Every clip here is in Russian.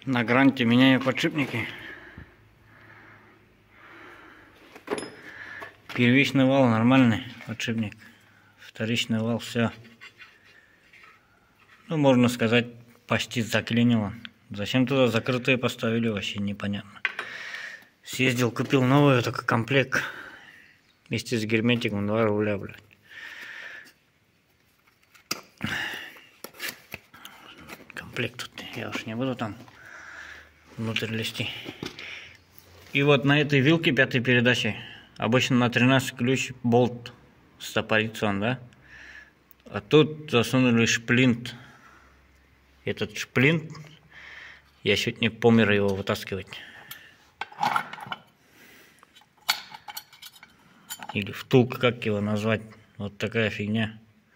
На гранте меняю подшипники. Первичный вал нормальный подшипник. Вторичный вал все. Ну, можно сказать, почти заклинило. Зачем туда закрытые поставили, вообще непонятно. Съездил, купил новый такой комплект. Вместе с герметиком 2 рубля, блядь. Комплект тут, я уж не буду там внутрь лезти. И вот на этой вилке 5-й передачи обычно на 13 ключ болт стопорится он, да? А тут засунули шплинт. Этот шплинт, я чуть не помер его вытаскивать. Или втулка, как его назвать. Вот такая фигня.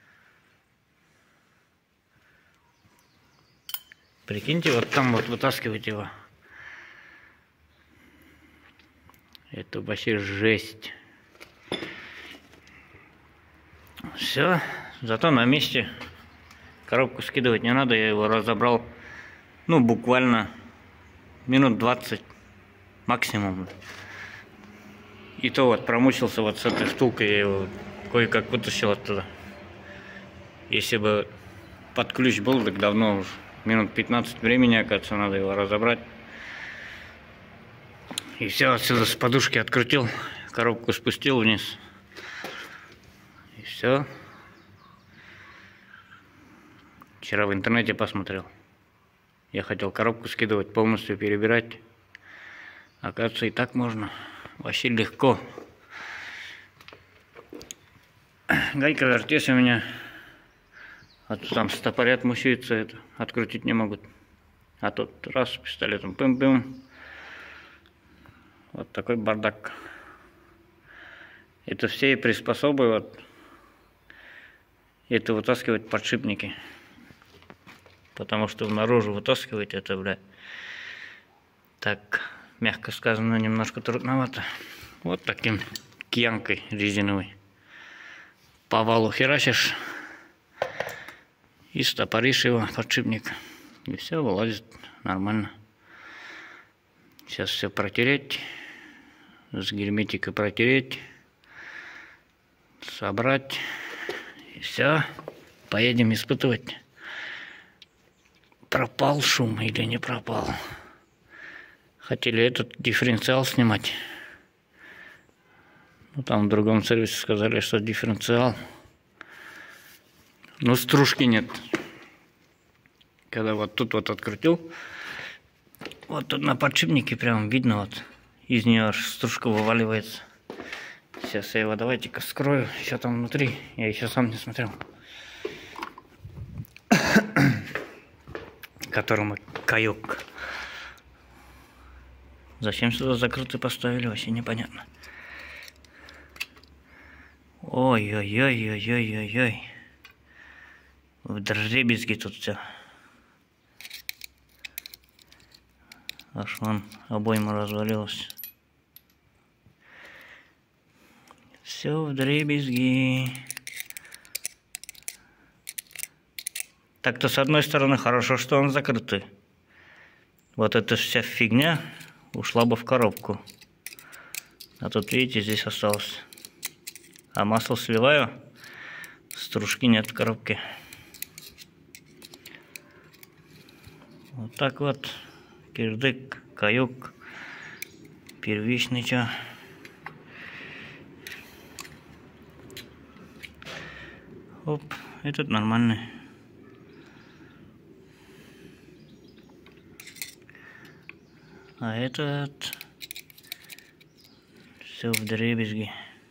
Прикиньте, вот там вот вытаскивать его. Это вообще жесть. Все, зато на месте. Коробку скидывать не надо, я его разобрал. Ну, буквально минут 20 максимум. И то вот промучился вот с этой втулкой, я его кое-как вытащил оттуда. Если бы под ключ был, так давно уже. Минут 15 времени, оказывается, надо его разобрать. И все, отсюда с подушки открутил, коробку спустил вниз. И все. Вчера в интернете посмотрел. Я хотел коробку скидывать, полностью перебирать. Оказывается, и так можно. Вообще легко. Гайка вертесь у меня. А то там стопорят, мучаются, это открутить не могут. А тут раз пистолетом пым-пым. Вот такой бардак. Это все приспособы вот. Это вытаскивать подшипники. Потому что наружу вытаскивать это, бля, так, мягко сказано, немножко трудновато. Вот таким киянкой резиновой. По валу херачишь. И стопоришь его, подшипник. И все вылазит нормально. Сейчас все протереть. С герметикой протереть. Собрать. И все. Поедем испытывать. Пропал шум или не пропал. Хотели этот дифференциал снимать. Ну, там в другом сервисе сказали, что дифференциал. Но стружки нет. Когда вот тут вот открутил, вот тут на подшипнике прям видно, вот из нее аж стружка вываливается. Сейчас я его давайте-ка вскрою, что там внутри, я еще сам не смотрел. Которому каюк. Зачем сюда закрытый поставили, вообще непонятно. Ой-ой-ой-ой-ой-ой-ой. Вдребезги тут все. Аж вон обойма развалилась. Все вдребезги. Так-то с одной стороны хорошо, что он закрытый. Вот эта вся фигня ушла бы в коробку. А тут, видите, здесь осталось. А масло сливаю, стружки нет в коробке. Вот так вот. Кирдык, каюк, первичный ча. Оп, этот нормальный. А этот все вдребезги.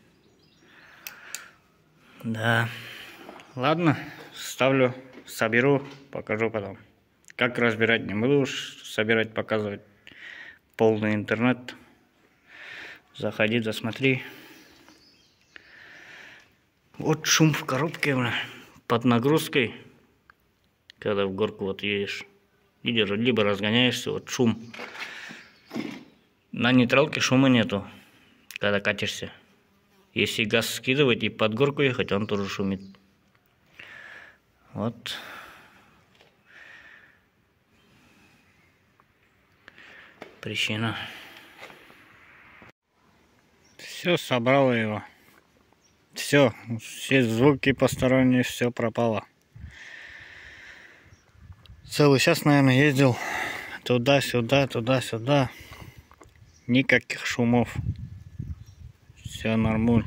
Да. Ладно, ставлю, соберу, покажу потом. Как разбирать, не буду уж собирать, показывать. Полный интернет. Заходи, засмотри. Вот шум в коробке, бля. Под нагрузкой. Когда в горку вот едешь. Либо разгоняешься, вот шум. На нейтралке шума нету, когда катишься. Если газ скидывать и под горку ехать, он тоже шумит. Вот. причина. Все, собрал его. Все звуки посторонние, все пропало. Целый час, наверное, ездил туда-сюда, туда-сюда. Никаких шумов. Все нормально.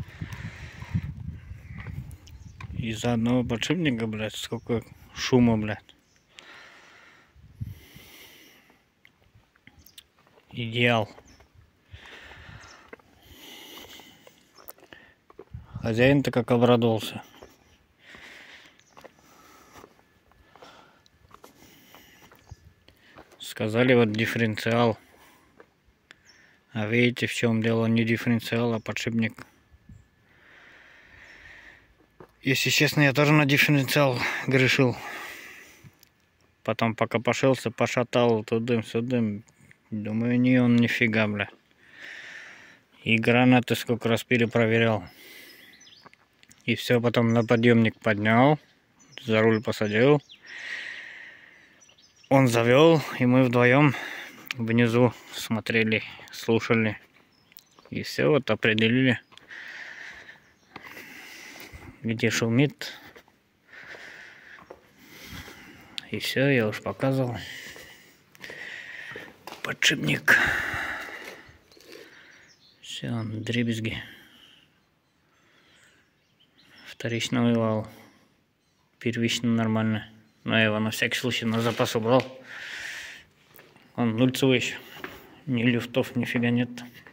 Из-за одного подшипника, блядь, сколько шума, блядь. Идеал. Хозяин-то как обрадовался. Сказали, вот дифференциал. А видите, в чем дело? Не дифференциал, а подшипник. Если честно, я тоже на дифференциал грешил. Потом пока пошелся, пошатал тудым-сюдым. Думаю, не он, нифига, бля. И гранаты сколько раз перепроверял. И все, потом на подъемник поднял, за руль посадил. Он завел, и мы вдвоем внизу смотрели, слушали. И все, вот определили, где шумит. И все, я уж показывал. Подшипник. Все, он дребезги. Вторичный вал. Первично нормально. Но я его на всякий случай на запас убрал. Он нульцевый еще. Ни люфтов, нифига нет.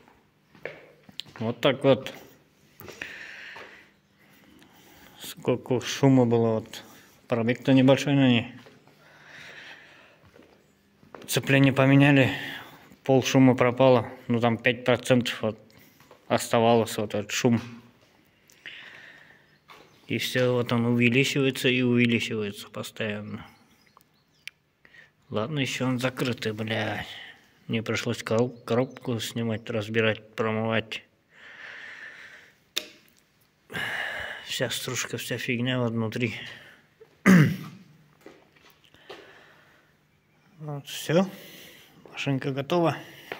Вот так вот. Сколько шума было. Вот. Пробег-то небольшой на ней. Сцепление поменяли. Пол шума пропало. Ну там 5% вот оставалось вот этот шум. И все, вот он увеличивается и увеличивается постоянно. Ладно, еще он закрытый, блядь. Мне пришлось коробку снимать, разбирать, промывать. Вся стружка, вся фигня вот внутри. Вот, все. Машинка готова.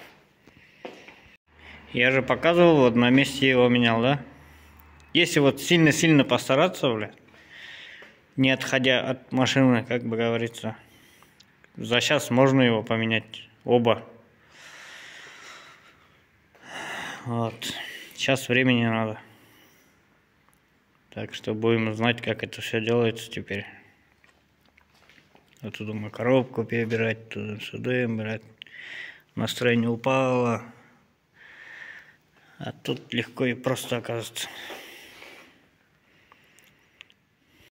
Я же показывал, вот на месте его менял, да? Если вот сильно-сильно постараться, бля, не отходя от машины, как бы говорится, за час можно его поменять, оба. Вот. Сейчас времени надо. Так что будем знать, как это все делается теперь. Вот тут думаю, коробку перебирать, туда-сюда, блядь. Настроение упало. А тут легко и просто оказывается.